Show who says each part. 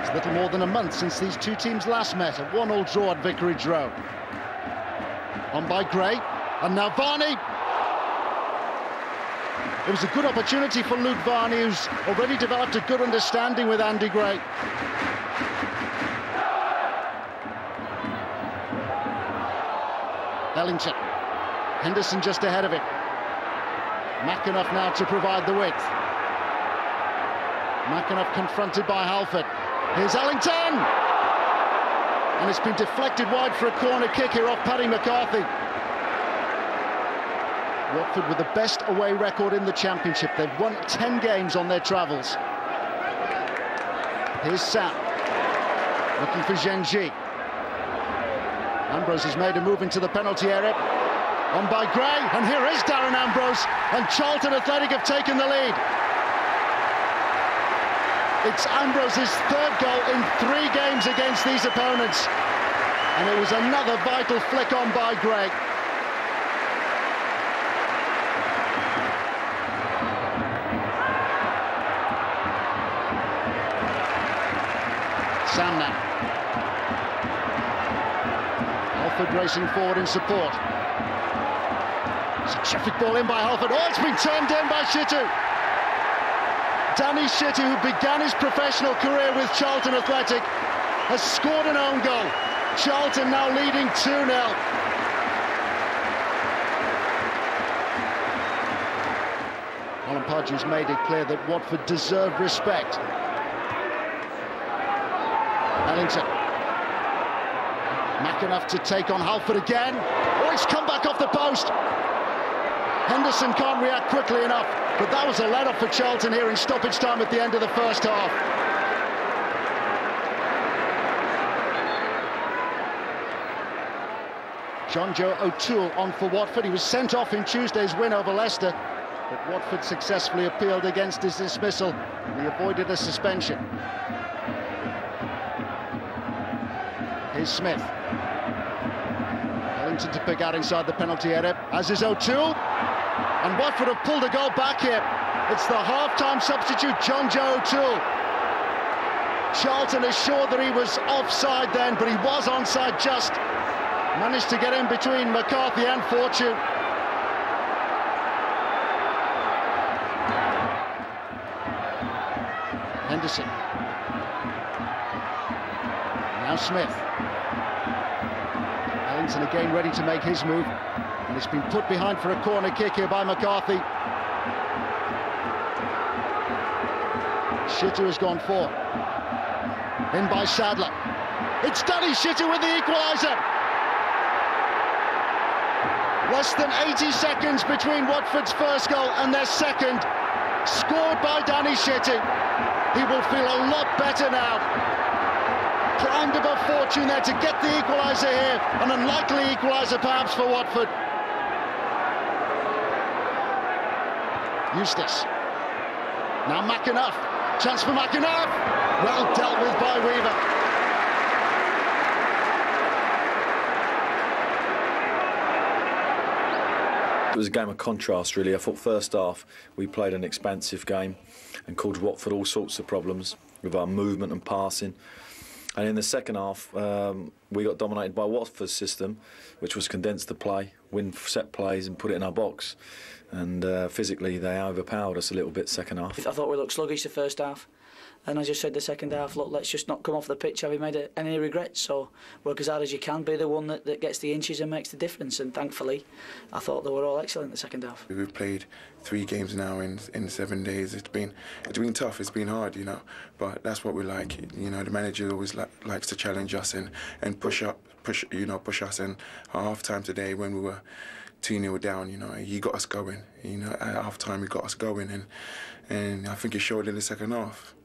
Speaker 1: It's little more than a month since these two teams last met, a 1-1 draw at Vicarage Road. On by Gray, and now Varney. It was a good opportunity for Luke Varney, who's already developed a good understanding with Andy Gray. Ellington. Henderson just ahead of him. McAnuff now to provide the width. McAnuff confronted by Halford. Here's Ellington! And it's been deflected wide for a corner kick here off Paddy McCarthy. Watford with the best away record in the Championship. They've won 10 games on their travels. Here's Sam, looking for Zhengji. Ambrose has made a move into the penalty area. On by Gray, and here is Darren Ambrose, and Charlton Athletic have taken the lead. It's Ambrose's third goal in 3 games against these opponents. And it was another vital flick on by Gray. Sam now. Halford racing forward in support. It's a terrific ball in by Halford. Oh, it's been turned down by Shittu. Danny Shittu, who began his professional career with Charlton Athletic, has scored an own goal. Charlton now leading 2-0. Alan Pardew's made it clear that Watford deserve respect. Ellington. McAnuff to take on Halford again. Oh, it's come back off the post. Henderson can't react quickly enough, but that was a let-off for Charlton here in stoppage time at the end of the first half. John Joe O'Toole on for Watford. He was sent off in Tuesday's win over Leicester, but Watford successfully appealed against his dismissal, and he avoided a suspension. Here's Smith. Ellington to pick out inside the penalty area, as is O'Toole. And Watford have pulled a goal back here. It's the half-time substitute, John Joe O'Toole. Charlton is sure that he was offside then, but he was onside just. Managed to get in between McCarthy and Fortune. Henderson. Now Smith. Ellington again ready to make his move. And it's been put behind for a corner kick here by McCarthy. Shittu has gone forward. In by Sadler. It's Danny Shittu with the equaliser. Less than 80 seconds between Watford's first goal and their second. Scored by Danny Shittu. He will feel a lot better now. Primed above Fortune there to get the equaliser here. An unlikely equaliser perhaps for Watford. Eustace. Now McAnuff. Chance for McAnuff. Well dealt with by Weaver.
Speaker 2: It was a game of contrast, really. I thought first half we played an expansive game and caused Watford all sorts of problems with our movement and passing. And in the second half, we got dominated by Watford's system, which was condense the play, win set plays and put it in our box. And physically, they overpowered us a little bit second half.
Speaker 3: I thought we looked sluggish the first half. And as you said, the second half, look, let's just not come off the pitch having made any regrets. So work as hard as you can, be the one that gets the inches and makes the difference. And thankfully, I thought they were all excellent in the second half.
Speaker 4: We've played 3 games now in 7 days. It's been tough. It's been hard, you know. But that's what we like. You know, the manager always likes to challenge us and push us. And at half time today, when we were 2-0 down, you know, he got us going. You know, at half time he got us going, and I think it showed in the second half.